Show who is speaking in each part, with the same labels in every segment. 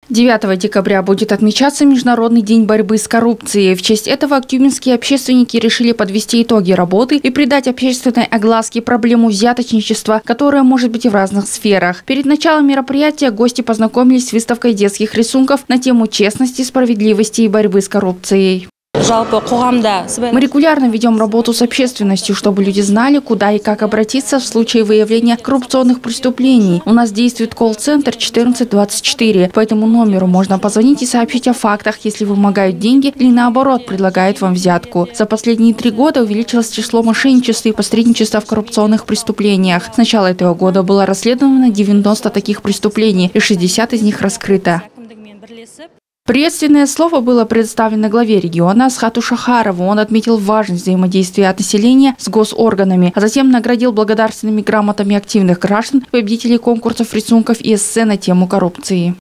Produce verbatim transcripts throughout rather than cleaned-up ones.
Speaker 1: девятого декабря будет отмечаться Международный день борьбы с коррупцией. В честь этого актюбинские общественники решили подвести итоги работы и придать общественной огласке проблему взяточничества, которая может быть и в разных сферах. Перед началом мероприятия гости познакомились с выставкой детских рисунков на тему честности, справедливости и борьбы с коррупцией. Мы регулярно ведем работу с общественностью, чтобы люди знали, куда и как обратиться в случае выявления коррупционных преступлений. У нас действует колл-центр четырнадцать двадцать четыре. По этому номеру можно позвонить и сообщить о фактах, если вымогают деньги или наоборот предлагают вам взятку. За последние три года увеличилось число мошенничества и посредничества в коррупционных преступлениях. С начала этого года было расследовано девяносто таких преступлений, и шестьдесят из них раскрыто. Приветственное слово было предоставлено главе региона Асхату Шахарову. Он отметил важность взаимодействия от населения с госорганами, а затем наградил благодарственными грамотами активных граждан, победителей конкурсов рисунков и эссе на тему коррупции.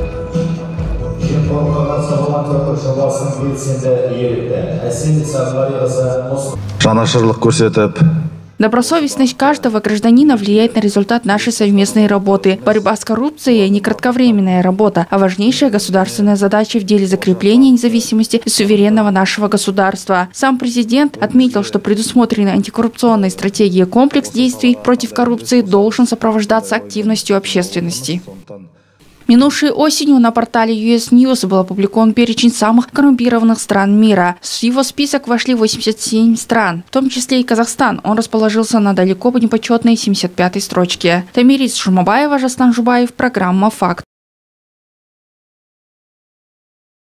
Speaker 1: Добросовестность каждого гражданина влияет на результат нашей совместной работы. Борьба с коррупцией – не кратковременная работа, а важнейшая государственная задача в деле закрепления независимости и суверенного нашего государства. Сам президент отметил, что предусмотренный антикоррупционной стратегией комплекс действий против коррупции должен сопровождаться активностью общественности. Минувшей осенью на портале ю эс News был опубликован перечень самых коррумпированных стран мира. В его список вошли восемьдесят семь стран, в том числе и Казахстан. Он расположился на далеко не почетной семьдесят пятой строчке. Тамирис Шумабаева, Жастан Жубаев, программа «Факт».